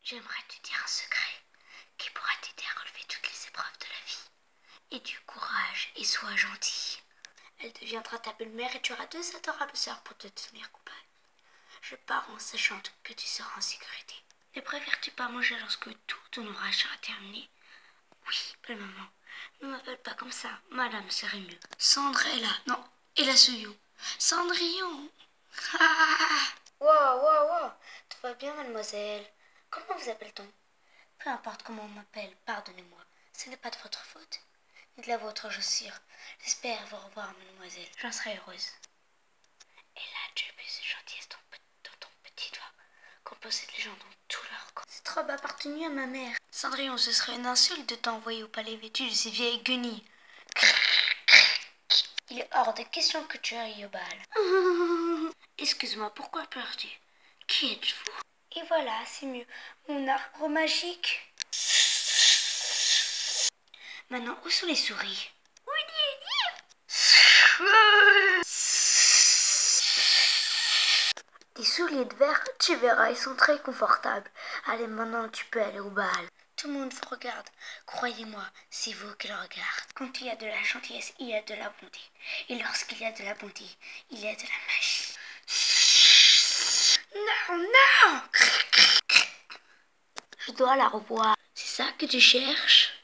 J'aimerais te dire un secret qui pourra t'aider à relever toutes les épreuves de la vie. Aie du courage et sois gentille. Elle deviendra ta belle-mère et tu auras 2 adorables sœurs pour te tenir compagnie. Je pars en sachant que tu seras en sécurité. Ne préfères-tu pas manger lorsque tout ton ouvrage sera terminé? Oui, belle maman. Ne m'appelle pas comme ça. Madame serait mieux. Cendrella. Non, et la Soyou. Cendrillon. Wow. Tout va bien, mademoiselle. Comment vous appelle-t-on? Peu importe comment on m'appelle, pardonnez-moi. Ce n'est pas de votre faute, ni de la vôtre, je suis sûre. J'espère vous revoir, mademoiselle. J'en serai heureuse. Et là, tu as plus de gentillesse dans ton petit doigt qu'on possède les gens dans tout leur corps. Cette robe appartenue à ma mère. Cendrillon, ce serait une insulte de t'envoyer au palais vêtu de ces vieilles guenilles. Il est hors de question que tu ailles au bal. Excuse-moi, pourquoi pleures-tu? Qui êtes-vous? Et voilà, c'est mieux. Mon arbre magique. Maintenant, où sont les souris? Des souliers de verre, tu verras, ils sont très confortables. Allez, maintenant, tu peux aller au bal. Tout le monde vous regarde. Croyez-moi, c'est vous qui le regardez. Quand il y a de la gentillesse, il y a de la bonté. Et lorsqu'il y a de la bonté, il y a de la magie. Non! Je dois la revoir. C'est ça que tu cherches?